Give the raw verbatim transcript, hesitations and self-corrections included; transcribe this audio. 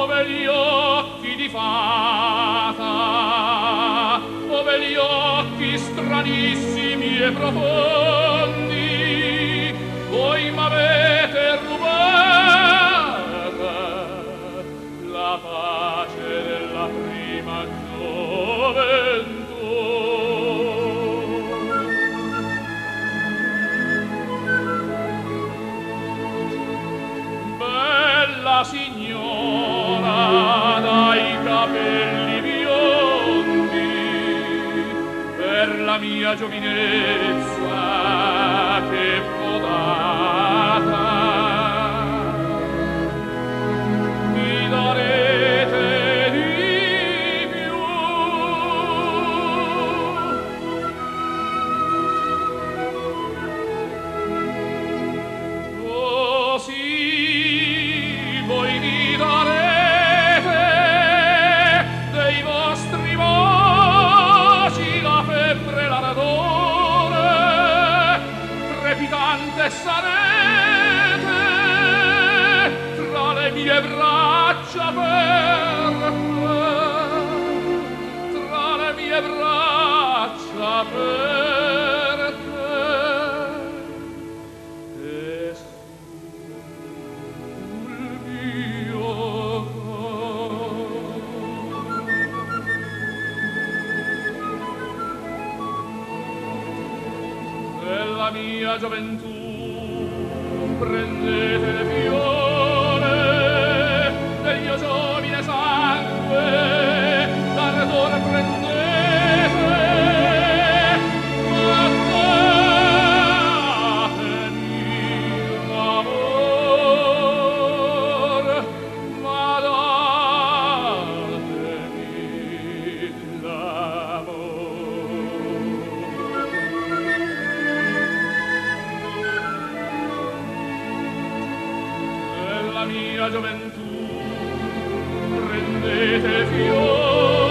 ove gli occhi di fata, ove gli occhi stranissimi e profondi, voi m'avete rubata la pace della prima gioventù. Bella signora dai capelli biondi, per la mia giovinezza che podata mi darete di più. Così voi mi darete dei vostri baci la febbre, l'ardore, trepidante sarete tra le mie braccia aperte, tra le mie braccia aperte. E sul mio della mia gioventù prendete le fiore del mio giovine sangue, d'ardore prendete, ma datemi l'amor, ma datemi l'amor. Della mia gioventù prendete fiore